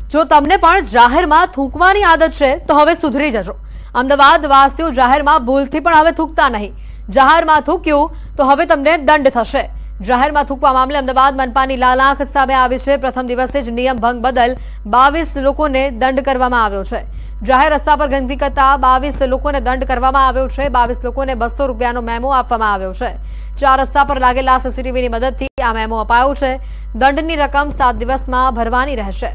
જો તમને પણ જાહેરમાં થૂંકવાની આદત છે તો હવે સુધરી જજો। અમદાવાદ વાસીઓ જાહેરમાં ભૂલથી પણ હવે થૂંકતા નહીં। જાહેરમાં થૂક્યું તો હવે તમને દંડ થશે। જાહેરમાં થૂંકવા મામલે અમદાવાદ મનપાની લાલાંખ સામે આવી છે। પ્રથમ દિવસે જ નિયમ ભંગ બદલ 22 લોકોને દંડ કરવામાં આવ્યો છે। જાહેર રસ્તા પર ગંદકી કરતા 22 લોકોને દંડ કરવામાં આવ્યો છે। 22 લોકોને 200 રૂપિયાનો મેમો આપવામાં આવ્યો છે। 4 રસ્તા પર લાગેલા સીસીટીવીની મદદથી આ મેમો અપાયો છે। દંડની રકમ 7 દિવસમાં ભરવાની રહેશે।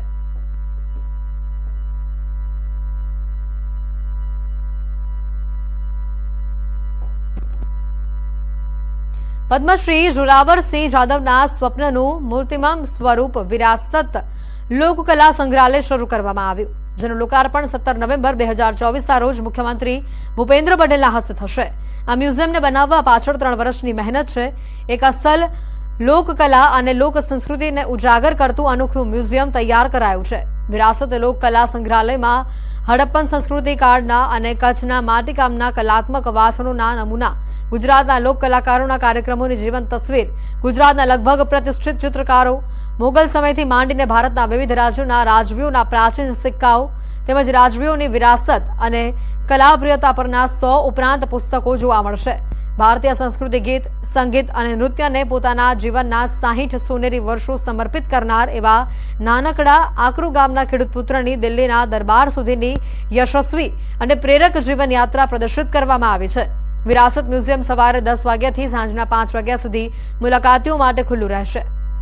પદ્મશ્રી જોરાવરસિંહ જાદવના સ્વપ્નનું મૂર્તિમંત સ્વરૂપ વિરાસત લોકકલા સંગ્રહાલય શરૂ કરવામાં આવ્યું, જેનું લોકાર્પણ 17 નવેમ્બર 2024ના રોજ મુખ્યમંત્રી ભૂપેન્દ્ર પટેલના હસ્તે થશે। આ મ્યુઝિયમને બનાવવા પાછળ 3 વર્ષની મહેનત છે। એક અસલ લોકકલા અને લોક સંસ્કૃતિને ઉજાગર કરતું અનોખું મ્યુઝિયમ તૈયાર કરાયું છે। વિરાસત લોકકલા સંગ્રહાલયમાં હડપ્પન સંસ્કૃતિ કાળના અને કચ્છના માટીકામના કલાત્મક વાસણોના નમૂના, ગુજરાતના લોક કલાકારોના કાર્યક્રમોની જીવંત તસવીર, ગુજરાતના લગભગ પ્રતિષ્ઠિત ચિત્રકારો, મુગલ સમયથી માંડીને ભારતના વિવિધ રાજ્યોના રાજવીઓના પ્રાચીન સિક્કાઓ તેમજ રાજવીઓની વિરાસત અને કલાપ્રિયતા પરના 100 ઉપરાંત પુસ્તકો જોવા મળશે। ભારતીય સંસ્કૃતિ, ગીત, સંગીત અને નૃત્યને પોતાના જીવનના 60 સોનેરી વર્ષો સમર્પિત કરનાર એવા નાનકડા આકરુ ગામના ખેડૂત પુત્રની દિલ્હીના દરબાર સુધીની યશસ્વી અને પ્રેરક જીવન યાત્રા પ્રદર્શિત કરવામાં આવી છે। વિરાસત મ્યુઝિયમ સવારે 10 વાગ્યાથી સાંજના 5 વાગ્યા સુધી મુલાકાતીઓ માટે ખુલ્લું રહેશે।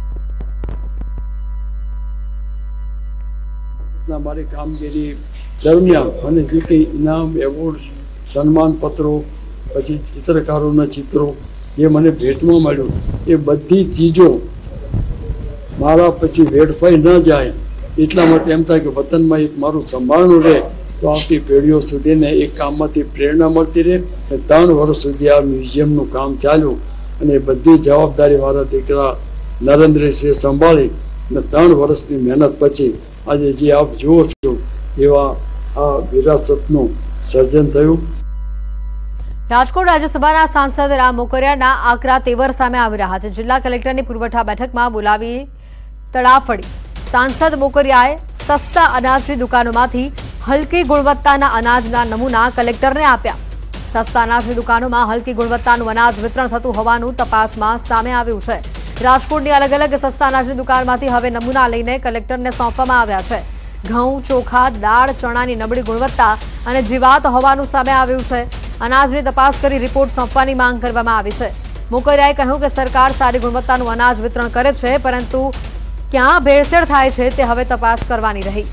મારી કામગીરી દરમિયાન મને જે કંઈ ઇનામ, એવોર્ડ, સન્માન પત્રો, પછી ચિત્રકારોના ચિત્રો જે મને ભેટમાં મળ્યું, એ બધી ચીજો મારા પછી વેડફાઈ ન જાય એટલા માટે એમ થાય કે વતનમાં એક મારું સંભાળનું રહે તો આવતી પેઢીઓ સુધીને એક કામમાંથી પ્રેરણા મળતી રહે। 3 વર્ષ સુધી આ મ્યુઝિયમનું કામ ચાલ્યું અને બધી જવાબદારી મારા દીકરા નરેન્દ્રસિંહે સંભાળી અને 3 વર્ષની મહેનત પછી આજે જે આપ જુઓ છો એવા આ વિરાસતનું સર્જન થયું। રાજકોટ રાજ્યસભાના સાંસદ રામ મોકરિયાના આકરા તેવર સામે આવી રહ્યા છે। જિલ્લા કલેક્ટરની પુરવઠા બેઠકમાં બોલાવી તડાફડી। સાંસદ મોકરિયાએ સસ્તા અનાજની દુકાનોમાંથી હલકી ગુણવત્તાના અનાજના નમૂના કલેક્ટરને આપ્યા। સસ્તા અનાજની દુકાનોમાં હલકી ગુણવત્તાનું અનાજ વિતરણ થતું હોવાનું તપાસમાં સામે આવ્યું છે। રાજકોટની અલગ અલગ સસ્તા અનાજની દુકાનમાંથી હવે નમૂના લઈને કલેક્ટરને સોંપવામાં આવ્યા છે। ઘઉં, ચોખા, દાળ, ચણાની નબળી ગુણવત્તા અને જીવાત હોવાનું સામે આવ્યું છે। અનાજની તપાસ કરી રિપોર્ટ સોંપવાની માંગ કરવામાં આવી છે। મોકરિયાએ કહ્યું કે સરકાર સારી ગુણવત્તાનું અનાજ વિતરણ કરે છે, પરંતુ ક્યાં ભેળસેળ થાય છે તે હવે તપાસ કરવાની રહી।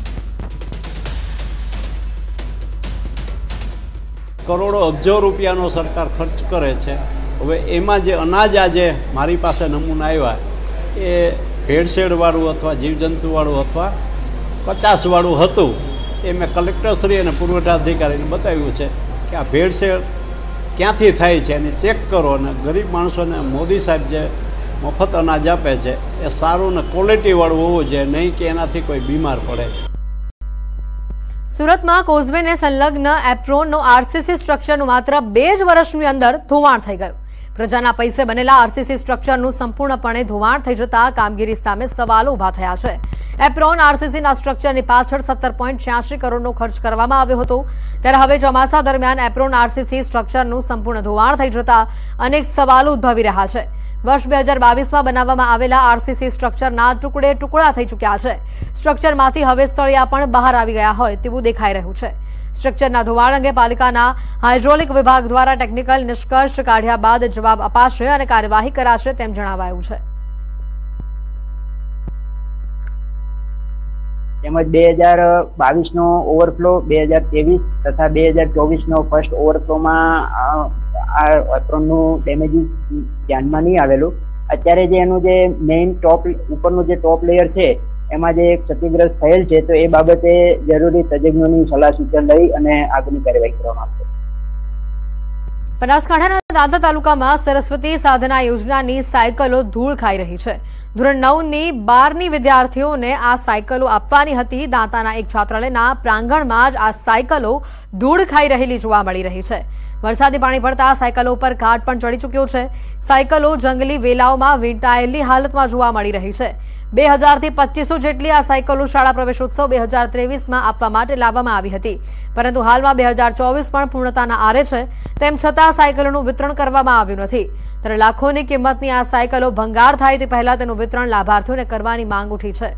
કરોડો અબજો રૂપિયાનો સરકાર ખર્ચ કરે છે। હવે એમાં જે અનાજ આજે મારી પાસે નમૂના આવ્યા એ ભેળસેળવાળું અથવા જીવજંતુવાળું અથવા 50વાળું હતું। એ મેં કલેક્ટરશ્રી અને પુરવઠા અધિકારીને બતાવ્યું છે કે આ ભેળસેળ ક્યાંથી થાય છે અને ચેક કરો, અને ગરીબ માણસોને મોદી સાહેબ જે મફત અનાજ આપે છે એ સારું ને ક્વોલિટીવાળું હોવું જોઈએ, નહીં કે એનાથી કોઈ બીમાર પડે। સુરતમાં કોઝવેને સંલગ્ન એપ્રોનનો આરસીસી સ્ટ્રક્ચરનું માત્ર 2 જ વર્ષની અંદર ધોવાણ થઈ ગયું। પ્રજાના પૈસે બનેલા આરસીસી સ્ટ્રક્ચરનું સંપૂર્ણપણે ધોવાણ થઈ જતા કામગીરી સામે સવાલો ઉભા થયા છે। એપ્રોન આરસીસીના સ્ટ્રક્ચરની પાછળ 17.86 કરોડનો ખર્ચ કરવામાં આવ્યો હતો, ત્યારે હવે ચોમાસા દરમિયાન એપ્રોન આરસીસી સ્ટ્રક્ચરનું સંપૂર્ણ ધોવાણ થઈ જતા અનેક સવાલો ઉદ્ભવી રહ્યા છે। વર્ષ 2022માં બનાવવામાં આવેલા આરસીસી સ્ટ્રક્ચરના ટુકડા થઈ ચૂક્યા છે। સ્ટ્રક્ચરમાંથી હવે સળિયા પણ બહાર આવી ગયા હોય તેવું દેખાઈ રહ્યું છે। સ્ટ્રક્ચરના ધોવાણ અંગે પાલિકાના હાઇડ્રોલિક વિભાગ દ્વારા ટેકનિકલ નિષ્કર્ષ કાઢ્યા બાદ જવાબ અપાશે અને કાર્યવાહી કરાશે તેમ જણાવાયું છે। તેમજ 2022નો ઓવરફ્લો, 2023 તથા 2024નો ફર્સ્ટ ઓવરફ્લોમાં આ એપ્રોનનું ડેમેજીસ ધ્યાનમાં નહીં આવેલું। અત્યારે જે એનું જે મેઇન ઉપરનું જે ટોપ લેયર છે એમાં જે ક્ષતિગ્રસ્ત થયેલ છે તો એ બાબતે જરૂરી તજજ્ઞોની સલાહ સૂચન લઈ અને આગળની કાર્યવાહી કરવામાં આવશે। બનાસકાંઠાના દાંતા તાલુકામાં સરસ્વતી સાધના યોજનાની સાયકલો ધૂળ ખાઈ રહી છે। ધોરણ 9ની 12ની વિદ્યાર્થીઓને આ સાયકલો આપવાની હતી। દાંતાના એક છાત્રાલયના પ્રાંગણમાં જ આ સાયકલો ધૂળ ખાઈ રહેલી જોવા મળી રહી છે। વરસાદી પાણી પડતા સાયકલો ઉપર ઘાટ પણ ચડી ચૂક્યો છે। સાયકલો જંગલી વેલાઓમાં વીંટાયેલી હાલતમાં જોવા મળી રહી છે। 2000 થી 2500 જેટલી આ સાયકલો શાળા પ્રવેશોત્સવ 2023માં આપવા માટે લાવવામાં આવી હતી, પરંતુ હાલમાં 2024 પણ પૂર્ણતાના આરે છે, તેમ છતાં સાયકલોનું વિતરણ કરવામાં આવ્યું નથી। ત્યારે લાખોની કિંમતની આ સાયકલો ભંગાર થાય તે પહેલા તેનું વિતરણ લાભાર્થીઓને કરવાની માંગ ઉઠી છે।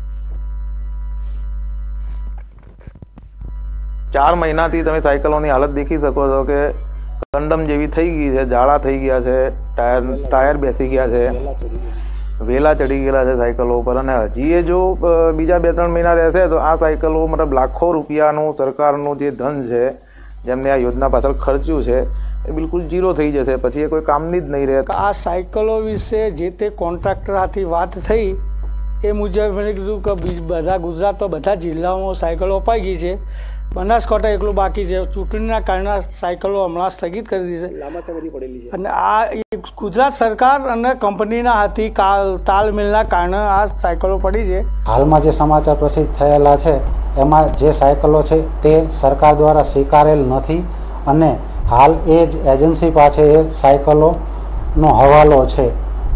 4 મહિનાથી તમે સાયકલોની હાલત દેખી શકો છો કે કંડમ જેવી થઈ ગઈ છે, જાળા થઈ ગયા છે, ટાયર બેસી ગયા છે, વેલા ચડી ગયેલા છે સાયકલો ઉપર। અને હજી એ જો બીજા 2-3 મહિના રહેશે તો આ સાયકલો મતલબ લાખો રૂપિયાનું સરકારનું જે ધન છે, જેમને આ યોજના પાછળ ખર્ચ્યું છે, એ બિલકુલ ઝીરો થઈ જશે, પછી એ કોઈ કામની જ નહીં રહે। આ સાયકલો વિશે જે તે કોન્ટ્રાક્ટર હાથી વાત થઈ એ મુજબ મેં કીધું કે બધા ગુજરાતમાં બધા જિલ્લાઓમાં સાયકલો અપાઈ ગઈ છે, બનાસકાંઠા એકલું બાકી છે। ચૂંટણીના કારણે સાયકલો હમણાં સ્થગિત કરી દીધી છે, લાંબા સમયથી પડેલી છે, અને આ ગુજરાત સરકાર અને કંપનીના હાથી તાલમેલના કારણે આ સાયકલો પડી છે। હાલમાં જે સમાચાર પ્રસિદ્ધ થયેલા છે એમાં જે સાયકલો છે તે સરકાર દ્વારા સ્વીકારેલ નથી, અને હાલ એ જ એજન્સી પાસે એ સાયકલોનો હવાલો છે।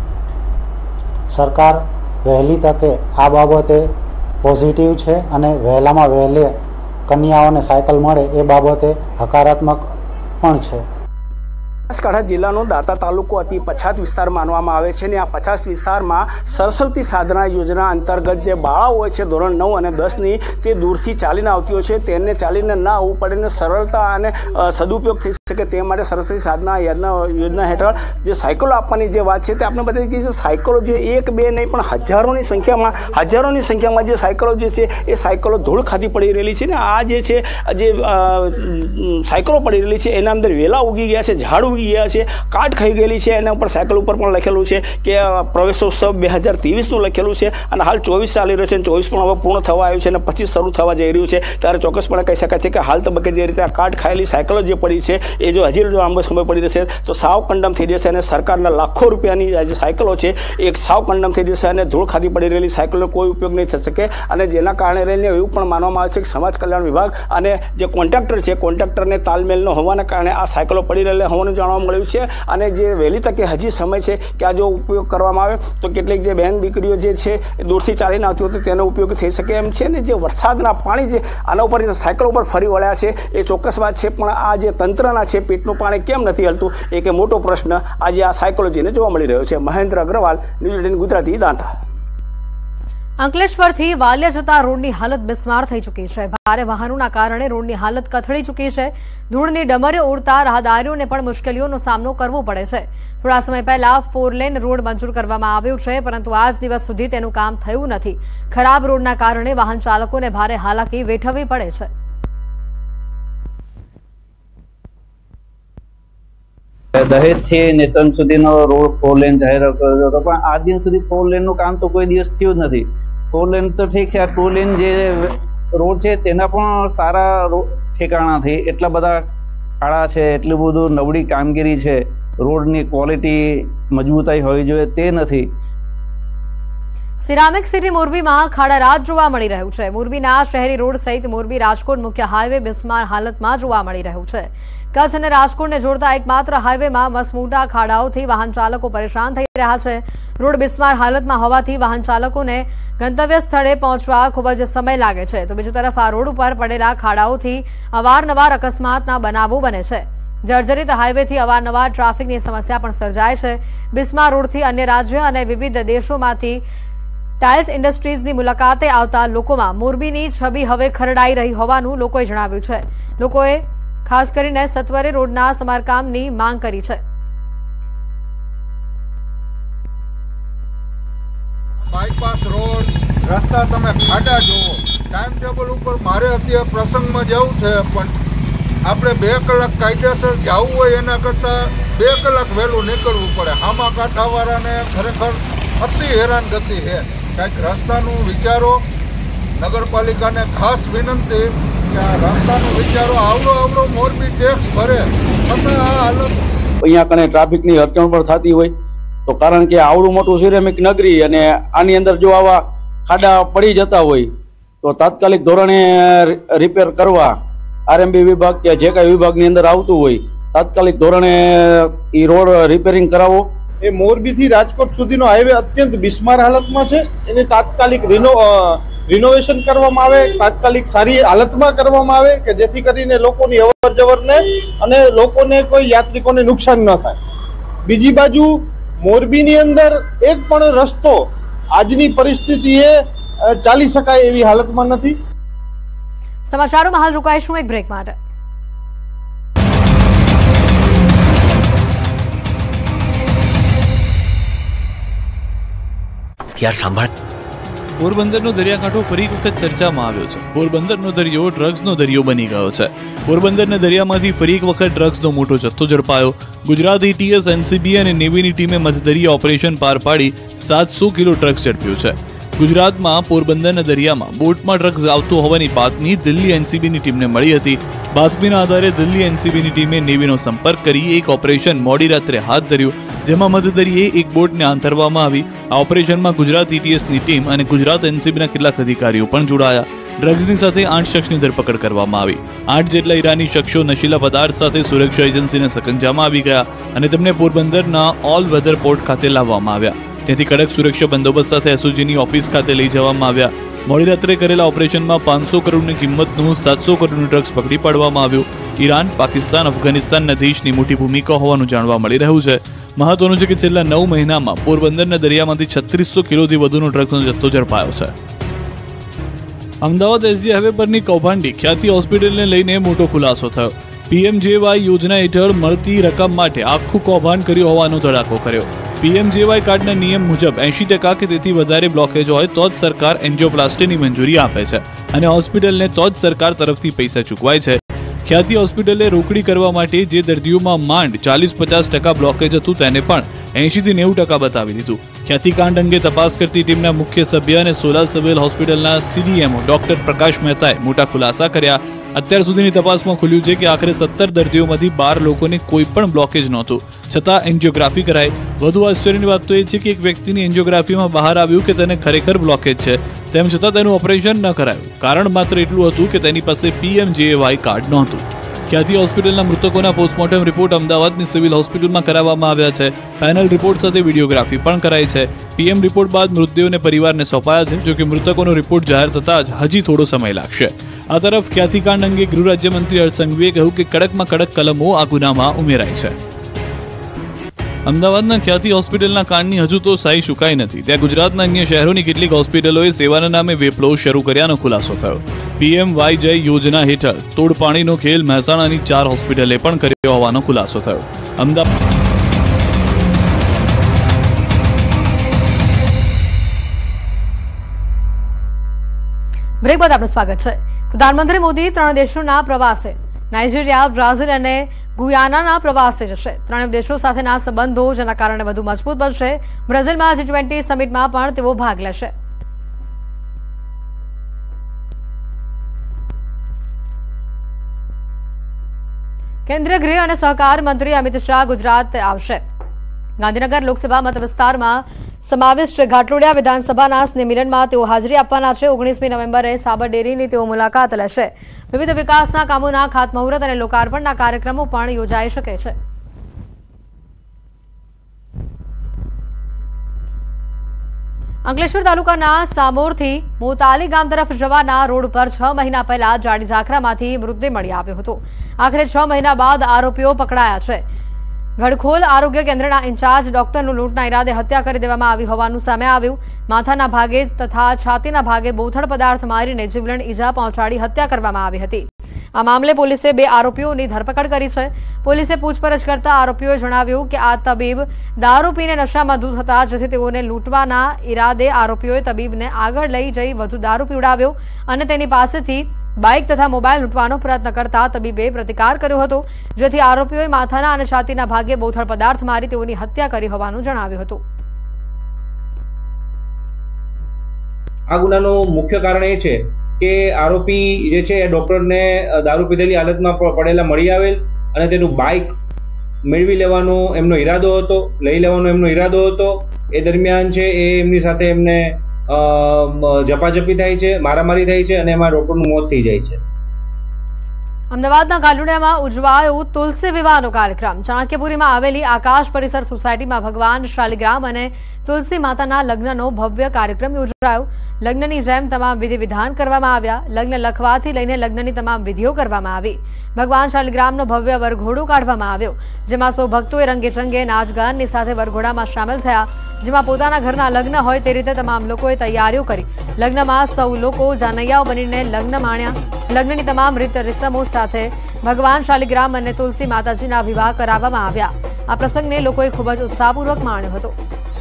સરકાર વહેલી તકે આ બાબતે પોઝિટિવ છે અને વહેલામાં વહેલે કન્યાઓને સાયકલ મળે એ બાબતે હકારાત્મક પણ છે। બનાસકાંઠા જિલ્લાનો દાંતા તાલુકો અતિ પછાત વિસ્તાર માનવામાં આવે છે, અને આ પછાત વિસ્તારમાં સરસ્વતી સાધના યોજના અંતર્ગત જે બાળાઓ હોય છે ધોરણ 9 અને 10ની, તે દૂરથી ચાલીને આવતી હોય છે, તેને ચાલીને ના આવવું પડે ને સરળતા અને સદુપયોગ થઈ શકે તે માટે સરસ્વતી સાધના યોજના હેઠળ જે સાયકલો આપવાની જે વાત છે તે આપણે બતાવી ગઈ છે। સાયકલો જે 1-2 નહીં પણ હજારોની સંખ્યામાં જે સાયકલો જે છે એ સાયકલો ધૂળ ખાધી પડી રહેલી છે, ને આ જે છે જે સાયકલો પડી રહેલી છે એના અંદર વેલા ઉગી ગયા છે, ઝાડ ઉગી ગયા છે, કાટ ખાઈ ગયેલી છે। એના ઉપર સાયકલ ઉપર પણ લખેલું છે કે પ્રવેશોત્સવ 2023નું લખેલું છે, અને હાલ 24 ચાલી રહ્યો છે, 24 પણ હવે પૂર્ણ થવા આવ્યું છે અને 25 શરૂ થવા જઈ રહ્યું છે। ત્યારે ચોક્કસપણે કહી શકાય છે કે હાલ તબક્કે જે રીતે આ કાટ ખાયેલી સાયકલો જે પડી છે એ જો હજી લાંબો સમય પડી રહેશે તો સાવ કંડમ થઈ જશે, અને સરકારના લાખો રૂપિયાની જે સાયકલો છે એક સાવ કંડમ થઈ જશે, અને ધૂળ ખાધી પડી રહેલી સાયકલનો કોઈ ઉપયોગ નહીં થઈ શકે। અને જેના કારણે રહીને એવું પણ માનવામાં આવે છે કે સમાજ કલ્યાણ વિભાગ અને જે કોન્ટ્રાક્ટર છે, કોન્ટ્રાક્ટરને તાલમેલ ન હોવાના કારણે આ સાયકલો પડી રહેલા હોવાનું જાણવા મળ્યું છે। અને જે વહેલી તકે હજી સમય છે કે આ જો ઉપયોગ કરવામાં આવે તો કેટલીક જે બહેન દીકરીઓ જે છે એ દૂરથી ચાલીને આવતી હોય તો તેનો ઉપયોગ થઈ શકે એમ છે। ને જે વરસાદના પાણી જે આના ઉપર સાયકલ ઉપર ફરી વળ્યા છે એ ચોક્કસ વાત છે, પણ આ જે તંત્રના છે પેટનું પાણી કેમ નથી હલતું એક મોટો પ્રશ્ન આજે આ સાયકોલોજીને જોવા મળી રહ્યો છે। મહેન્દ્ર અગ્રવાલ, ન્યૂઝ 18 ગુજરાતી, દાંતા। અંકલેશ્વરથી વાલિયા જતા રોડની હાલત બિસ્માર થઈ ચૂકી છે। ભારે વાહનોના કારણે રોડની હાલત કથળી ચૂકી છે। ધૂળની ડમરીઓ ઉડતા રાહદારીઓને પણ મુશ્કેલીઓનો સામનો કરવો પડે છે। થોડા સમય પહેલા 4 લેન રોડ મંજૂર કરવામાં આવ્યો છે, પરંતુ આજ દિવસ સુધી તેનું કામ થયું નથી। ખરાબ રોડના કારણે વાહન ચાલકોને ભારે હાલાકી વેઠવવી પડે છે। દહેજ થી નેત્રંગ સુધીનો રોડ 4 લેન જાહેર કર્યો હતો, પણ આજ દિન સુધી 4 લેનનું કામ તો કોઈ દિવસ થયું જ નથી। 4 લેન તો ઠીક છે, આ 2 લેન જે રોડ છે તેના પણ સારા ઠેકાણાથી એટલા બધા ખાડા છે, એટલું બધું નબળી કામગીરી છે, રોડની ક્વોલિટી મજબૂતાઈ હોવી જોઈએ તે નથી। સિરામિક સિટી મોરબીમાં ખાડા રાજ જોવા મળી રહ્યું છે। મોરબીના શહેરી રોડ સહિત મોરબી રાજકોટ મુખ્ય હાઈવે બિસ્માર હાલતમાં જોવા મળી રહ્યું છે। કચ્છ અને રાજકોટને જોડતા એકમાત્ર હાઈવેમાં મસમોટા ખાડાઓથી વાહન ચાલકો પરેશાન થઈ રહ્યા છે। રોડ બિસ્માર હાલતમાં હોવાથી વાહન ચાલકોને ગંતવ્ય સ્થળે પહોંચવા ખૂબ જ સમય લાગે છે, તો બીજી તરફ આ રોડ ઉપર પડેલા ખાડાઓથી અવારનવાર અકસ્માતના બનાવો બને છે। જર્જરિત હાઈવેથી અવારનવાર ટ્રાફિકની સમસ્યા પણ સર્જાય છે। બિસ્માર રોડથી અન્ય રાજ્ય અને વિવિધ દેશોમાંથી ટાઇલ્સ ઇન્ડસ્ટ્રીઝની મુલાકાતે આવતા લોકોમાં મોરબીની છબી હવે ખરડાઈ રહી હોવાનું લોકોએ જણાવ્યું છે। લોકોએ ખાસ કરીને સત્વરે રોડના સમારકામની માંગ કરી છે। બાયપાસ રોડ રસ્તા તમે ખાડા જોવો, ટાઈમ ટેબલ ઉપર મારે અત્યારે પ્રસંગમાં જવું છે, પણ આપણે 2 કલાક કાયદેસર જવું હોય એના કરતાં 2 કલાક વહેલું નીકળવું પડે। હામા કાંઠાવાળાને ખરેખર અતિ હેરાનગતિ છે। કંઈક રસ્તાનું વિચારો, નગરપાલિકાને ખાસ વિનંતી કે આ રસ્તાનું વિચારો। આવડો મોરબી ટેક્સ ભરે છતાં આ હાલત અહીંયા કને ટ્રાફિકની અડચણ પણ થતી હોય તો, કારણ કે આવડું મોટું સિરેમિક નગરી અને આની અંદર જો આવા ખાડા પડી જતા હોય તો તાત્કાલિક ધોરણે રિપેર કરવા આરએમબી વિભાગ કે જે કાંઈ વિભાગની અંદર આવતું હોય તાત્કાલિક ધોરણે એ રોડ રિપેરિંગ કરાવો એ મોરબીથી રાજકોટ સુધીનો હાઈવે અત્યંત બિસ્માર હાલતમાં છે. એને તાત્કાલિક રિનોવેશન કરવામાં આવે, તાત્કાલિક સારી હાલતમાં કરવામાં આવે કે જેથી કરીને લોકોની અવર જવરને અને લોકોને કોઈ યાત્રિકોને નુકસાન ન થાય. બીજી બાજુ મોરબીની અંદર એક પણ રસ્તો આજની પરિસ્થિતિએ ચાલી શકાય એવી હાલતમાં નથી. સમાચારોમાં હાલ રોકાઈશું એક બ્રેક માટે. યાર સાંભળ, પોરબંદરનો દરિયાકાંઠો ફરી વખત ચર્ચામાં આવ્યો છે. પોરબંદરનો દરિયો ડ્રગ્સનો દરિયો બની ગયો છે. પોરબંદરના દરિયામાંથી ફરી એક વખત ડ્રગ્સનો મોટો જથ્થો ઝડપાયો. ગુજરાત એટીએસ, એનસીબી અને નેવીની ટીમે મધદરિયા ઓપરેશન પાર પાડી 700 કિલો ડ્રગ્સ ઝડપ્યું છે. ગુજરાતમાં પોરબંદરના દરિયામાં બોટમાં ડ્રગ્સ આવતો હોવાની બાતમી દિલ્હી એનસીબીની ટીમને મળી હતી. બાતમીના આધારે દિલ્હી એનસીબીની ટીમે નેવીનો સંપર્ક કરી એક ઓપરેશન મોડી રાત્રે હાથ ધર્યું, જેમાં મધદરિયે એક બોટને આંતરવામાં આવી. આ ઓપરેશનમાં ગુજરાત એટીએસની ટીમ અને ગુજરાત એનસીબીના કેટલાક અધિકારીઓ પણ જોડાયા. ડ્રગ્સની સાથે 8 શખ્સની ધરપકડ કરવામાં આવી. 8 જેટલા ઈરાની શખ્સો નશીલા પદાર્થ સાથે સુરક્ષા એજન્સીના સકંજામાં આવી ગયા અને તેમને પોરબંદરના ઓલ વેધર પોર્ટ ખાતે લાવવામાં આવ્યા. ત્યાંથી કડક સુરક્ષા બંદોબસ્ત સાથે એસઓજીની ઓફિસ ખાતે લઈ જવામાં આવ્યા. મોડી રાત્રે કરેલા ઓપરેશનમાં 500 કરોડની કિંમતનું 700 કરોડનું ડ્રગ્સ પકડી પાડવામાં આવ્યું. ઈરાન, પાકિસ્તાન, અફઘાનિસ્તાનના દેશની મોટી ભૂમિકા હોવાનું જાણવા મળી રહ્યું છે. મહત્વનું છે કે છેલ્લા 9 મહિનામાં પોરબંદરના દરિયામાંથી 3600 કિલોથી વધુનો ડ્રગ્સનો જથ્થો ઝડપાયો છે. અમદાવાદ એસજી હાઈવે પરની કૌભાંડી ખ્યાતિ હોસ્પિટલને લઈને મોટો ખુલાસો થયો. પીએમજેવાય યોજના હેઠળ મળતી રકમ માટે આખું કૌભાંડ કર્યું હોવાનો ધડાકો કર્યો. પીએમજેવાય કાર્ડના નિયમ મુજબ 80% કે તેથી વધારે બ્લોકેજ હોય તો જ સરકાર એન્જિયોપ્લાસ્ટીની મંજૂરી આપે છે અને હોસ્પિટલને તો જ સરકાર તરફથી પૈસા ચૂકવાય છે. ખ્યાતિ હોસ્પિટલે રોકડી કરવા માટે જે દર્દીઓમાં માંડ 40-50% બ્લોકેજ હતું તેને પણ 80 થી 90% બતાવી દીધું. ખ્યાતિકાંડ અંગે તપાસ કરતી ટીમના મુખ્ય સભ્ય અને સોલા સિવિલ હોસ્પિટલના સીડીએમઓ ડોક્ટર પ્રકાશ મહેતાએ મોટા ખુલાસા કર્યા. અત્યાર સુધીની તપાસમાં ખુલ્યું છે કે આખરે 17 દર્દીઓમાંથી 12 લોકોને કોઈ પણ બ્લોકેજ નહોતું, છતાં એન્જિયોગ્રાફી કરાઈ. વધુ આશ્ચર્યની વાત તો એ છે કે એક વ્યક્તિની એન્જિયોગ્રાફીમાં બહાર આવ્યું કે તેને ખરેખર બ્લોકેજ છે, તેમ છતાં તેનું ઓપરેશન ન કરાયું. કારણ માત્ર એટલું હતું કે તેની પાસે પીએમજેવાય કાર્ડ નહોતું. ખ્યાતિ હોસ્પિટલના મૃતકોના પોસ્ટમોર્ટમ રિપોર્ટ અમદાવાદની સિવિલ હોસ્પિટલમાં કરાવવામાં આવ્યા છે. પેનલ રિપોર્ટ સાથે વિડીયોગ્રાફી પણ કરાઈ છે. પીએમ રિપોર્ટ બાદ મૃતદેહોને પરિવારને સોંપાયા છે. જોકે મૃતકોનો રિપોર્ટ જાહેર થતાં જ હજી થોડો સમય લાગશે. આ તરફ ખ્યાતિકાંડ અંગે ગૃહ રાજ્યમંત્રી હર્ષ સંઘવીએ કહ્યું કે કડકમાં કડક કલમો આ ગુનામાં ઉમેરાઈ છે. અમદાવાદના ખ્યાતિ હોસ્પિટલના કાંડની હજુ તો સાઈ સુકાઈ નથી. ત્યાં ગુજરાતના અન્ય શહેરોની કેટલીક હોસ્પિટલોએ સેવાના નામે વેપલો શરૂ કર્યાનો ખુલાસો થયો. પીએમવાયજય યોજના હેઠળ તોડપાણીનો ખેલ મહેસાણાની 4 હોસ્પિટલે પણ કર્યો હોવાનો ખુલાસો થયો. અમદાવાદ બ્રેક બાદ આપનું સ્વાગત છે. પ્રધાનમંત્રી મોદી 3 દેશોના પ્રવાસે નાઇજીરિયા, બ્રાઝિલ અને ગુયાનાના પ્રવાસે જશે. ત્રણેય દેશો સાથેના સંબંધો જેના કારણે વધુ મજબૂત બનશે. બ્રાઝિલમાં G20 સમિટમાં પણ તેઓ ભાગ લેશે. કેન્દ્રીય ગૃહ અને સહકાર મંત્રી અમિત શાહ ગુજરાત આવશે. ગાંધીનગર લોકસભા મત વિસ્તારમાં સમાવિષ્ટ ઘાટલોડિયા વિધાનસભાના સ્નેહમિલનમાં તેઓ હાજરી આપવાના છે. 19મી નવેમ્બરે સાબર ડેરીની તેઓ મુલાકાત લેશે. વિવિધ વિકાસના કામોના ખાતમુહૂર્ત અને લોકાર્પણના કાર્યક્રમો પણ યોજાઈ શકે છે. અંકલેશ્વર તાલુકાના સામોરથી મોતાલી ગામ તરફ જવાના રોડ પર 6 મહિના પહેલા જાડી ઝાખરામાંથી મૃતદેહ મળી આવ્યો હતો. આખરે 6 મહિના બાદ આરોપીઓ પકડાયા છે. ગડખોલ આરોગ્ય કેન્દ્રના ઇન્ચાર્જ ડોક્ટરનું લૂંટના ઈરાદે હત્યા કરી દેવામાં આવી હોવાનું સામે આવ્યું. માથાના ભાગે તથા છાતીના ભાગે બોથડ પદાર્થ મારીને જીવલેણ ઈજા પહોંચાડી હત્યા કરવામાં આવી હતી. આ મામલે પોલીસે 2 આરોપીઓની ધરપકડ કરી છે. પોલીસે પૂછપરછ કરતા આરોપીઓએ જણાવ્યું કે આ તબીબ દારૂ પીને નશામાં ધૂત હતા, જેથી તેઓને લૂંટવાના ઈરાદે આરોપીઓએ તબીબને આગળ લઈ જઈ વધુ દારૂ પીવડાવ્યો અને તેની પાસેથી બાઇક તથા મોબાઈલ લૂંટવાનો પ્રયત્ન કરતા તબીબે પ્રતિકાર કર્યો હતો, જેથી આરોપીઓએ માથાના અને છાતીના ભાગે બોથડ પદાર્થ મારી તેઓની હત્યા કરી હોવાનું જણાવ્યું હતું. આ ગુનાનું મુખ્ય કારણ એ છે કે આરોપી જે છે એ ડોક્ટરને દારૂ પીધેલી હાલતમાં પડેલા મળી આવેલ અને તેનું બાઇક મેળવી લેવાનો એમનો ઈરાદો હતો, લઈ લેવાનો એમનો ઈરાદો હતો. એ દરમિયાન છે એ એમની સાથે એમને ઝપાઝપી થાય છે, મારામારી થાય છે અને એમાં ડોક્ટરનું મોત થઈ જાય છે. અમદાવાદના ગાલુડિયામાં ઉજવાયો તુલસી વિવાહનો કાર્યક્રમ। ચાણક્યપુરીમાં આવેલી આકાશ પરિસર સોસાયટીમાં ભગવાન શાલિગ્રામ અને તુલસી માતાના લગ્નનો ભવ્ય કાર્યક્રમ યોજાયો। લગ્નની જેમ તમામ વિધિ વિધાન કરવામાં આવ્યા। લગ્ન લખવાથી લઈને લગ્નની તમામ વિધિઓ કરવામાં આવી। ભગવાન શાલિગ્રામનો ભવ્ય વરઘોડો કાઢવામાં આવ્યો, જેમાં સૌ ભક્તોએ રંગેચંગે નાચગાનની સાથે વરઘોડામાં સામેલ થયા, જેમાં પોતાના ઘરના લગ્ન હોય તે રીતે તમામ લોકોએ તૈયારીઓ કરી। લગ્નમાં સૌ લોકો જાનૈયાઓ બનીને લગ્ન માણ્યા। લગ્નની તમામ રીત રસમો સાથે ભગવાન શાલિગ્રામ અને તુલસી માતાજીના વિવાહ કરાવવામાં આવ્યા। આ પ્રસંગને લોકોએ ખૂબ જ ઉત્સાહપૂર્વક માણ્યો હતો।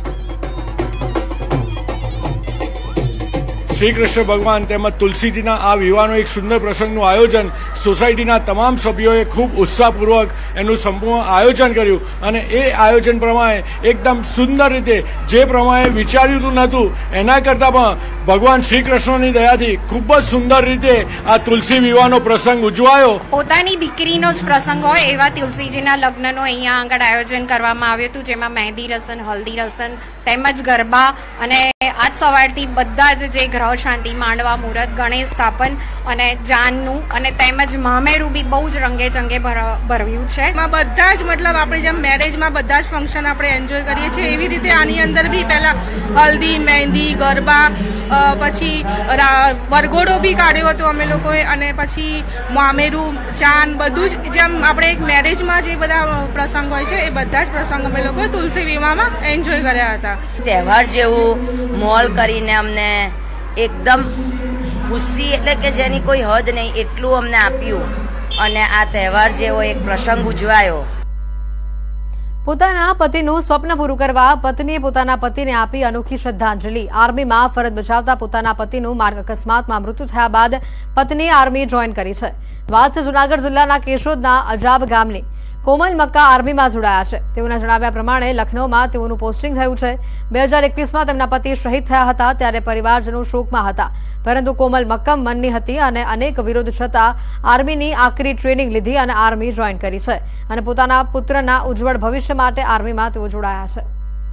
શ્રી કૃષ્ણ ભગવાન તેમજ તુલસીજીના આ વિવાહનો એક સુંદર પ્રસંગનું આયોજન સોસાયટીના તમામ સભ્યોએ ખૂબ ઉત્સાહપૂર્વક એનું સંપૂર્ણ આયોજન કર્યું અને એ આયોજન પ્રમાણે એકદમ સુંદર રીતે જે પ્રમાણે વિચાર્યું નહોતું એના કરતાં પણ ભગવાન શ્રી કૃષ્ણની દયાથી ખૂબ જ સુંદર રીતે આ તુલસી વિવાહનો પ્રસંગ ઉજવાયો। પોતાની દીકરીનો જ પ્રસંગ હોય એવા તુલસીજીના લગ્નનો અહીંયા આગળ આયોજન કરવામાં આવ્યું હતું, જેમાં મહેંદી રસમ, હલ્દી રસમ તેમજ ગરબા અને આજ સવારથી બધા જ જે ગ્રહ શાંતિ, માંડવા મુહૂર્ત, ગણેશ સ્થાપન અને જાનનું અને તેમજ મામેરું બી બહુ જ રંગે ચંગે ભરવ્યું છે। એમાં બધા જ મતલબ આપણે જેમ મેરેજમાં બધા જ ફંક્શન આપણે એન્જોય કરીએ છીએ એવી રીતે આની અંદર બી પહેલા હલ્દી, મહેંદી, ગરબા, પછી વરઘોડો બી કાઢ્યો હતો અમે લોકોએ અને પછી મામેરું, ચાન, બધું જ જેમ આપણે એક મેરેજમાં જે બધા પ્રસંગ હોય છે એ બધા જ પ્રસંગ અમે લોકો તુલસી વિવાહમાં એન્જોય કર્યા હતા। તહેવાર જેવું મોલ કરીને અમને એકદમ ખુશી એટલે કે જેની કોઈ હદ નહીં એટલું અમને આપ્યું અને આ તહેવાર જેવો એક પ્રસંગ ઉજવાયો। પોતાના પતિનું સ્વપ્ન પૂરું કરવા પત્નીએ પોતાના પતિને આપી અનોખી શ્રદ્ધાંજલિ। આર્મીમાં ફરજ બજાવતા પોતાના પતિનું માર્ગ અકસ્માતમાં મૃત્યુ થયા બાદ પત્નીએ આર્મી જોઈન કરી છે। વાત છે જૂનાગઢ જિલ્લાના કેશોદના અજાબ ગામની। કોમલ મક્કા આર્મીમાં જોડાયા છે। તેઓના જણાવ્યા પ્રમાણે લખનૌમાં તેઓનું પોસ્ટિંગ થયું છે। 2021માં તેમના પતિ શહીદ થયા હતા, ત્યારે પરિવારજનો શોકમાં હતા, પરંતુ કોમલ મક્કમ મનની હતી અને અનેક વિરોધ છતાં આર્મીની આકરી ટ્રેનિંગ લીધી અને આર્મી જોઈન કરી છે અને પોતાના પુત્રના ઉજ્જવળ ભવિષ્ય માટે આર્મીમાં તેઓ જોડાયા છે।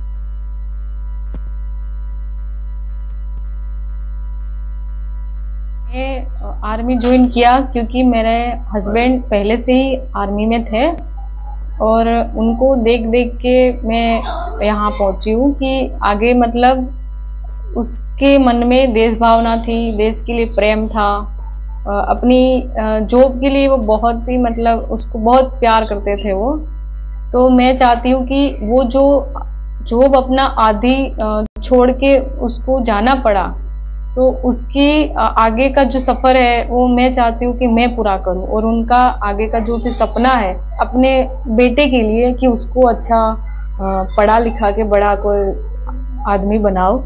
मैं आर्मी ज्वाइन किया क्योंकि मेरे हस्बैंड पहले से ही आर्मी में थे और उनको देख देख के मैं यहाँ पहुँची हूँ कि आगे मतलब उसके मन में देश भावना थी, देश के लिए प्रेम था, अपनी जॉब के लिए वो बहुत ही मतलब उसको बहुत प्यार करते थे वो। तो मैं चाहती हूँ कि वो जो जॉब अपना आधी छोड़ के उसको जाना पड़ा, तो उसकी आगे का जो सफर है वो मैं चाहती हूँ कि मैं पूरा करूँ और उनका आगे का जो भी सपना है अपने बेटे के लिए कि उसको अच्छा पढ़ा लिखा के बड़ा कोई आदमी बनाओ।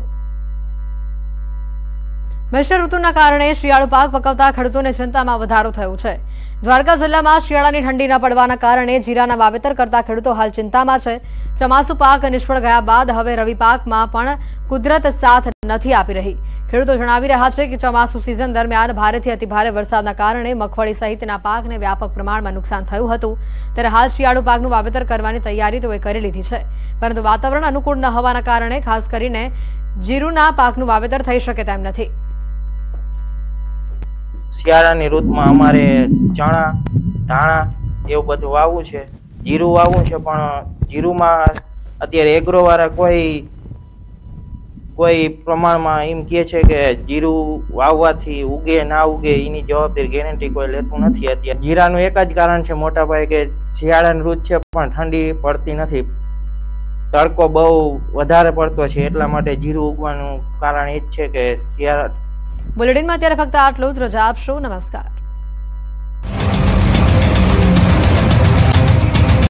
વર્ષા ઋતુના કારણે શિયાળુ પાક પકવતા ખેડૂતોને ચિંતામાં વધારો થયો છે। દ્વારકા જિલ્લામાં શિયાળાની ઠંડી ન પડવાના કારણે જીરાના વાવેતર કરતા ખેડૂતો હાલ ચિંતામાં છે। ચોમાસુ પાક નિષ્ફળ ગયા બાદ હવે રવિ પાકમાં પણ કુદરત સાથ નથી આપી રહી। ખેડૂતો જણાવી રહ્યા છે કે ચોમાસુ સિઝન દરમિયાન ભારેથી અતિભારે વરસાદના કારણે મગફળી સહિતના પાકને વ્યાપક પ્રમાણમાં નુકસાન થયું હતું, ત્યારે હાલ શિયાળુ પાકનું વાવેતર કરવાની તૈયારી તેઓએ કરી લીધી છે, પરંતુ વાતાવરણ અનુકૂળ ન હોવાના કારણે ખાસ કરીને જીરુના પાકનું વાવેતર થઈ શકે તેમ નથી। શિયાળાની ઋતુમાં અમારે ચણા, ધાણા એવું બધું વાવવું છે, જીરું વાવવું છે, પણ જીરુમાં અત્યારે એગ્રોવાળા કોઈ પ્રમાણમાં એમ કહે છે કે જીરું વાવવાથી ઉગે ના ઉગે એની જવાબદારી ગેરંટી કોઈ લેતું નથી। અત્યારે જીરાનું એક જ કારણ છે મોટા પાયે કે શિયાળાની ઋતુ છે પણ ઠંડી પડતી નથી, તડકો બહુ વધારે પડતો છે, એટલા માટે જીરું ઉગવાનું કારણ એ જ છે કે શિયાળા। બુલેટિનમાં અત્યારે ફક્ત આટલું જ। રજા આપશો। નમસ્કાર।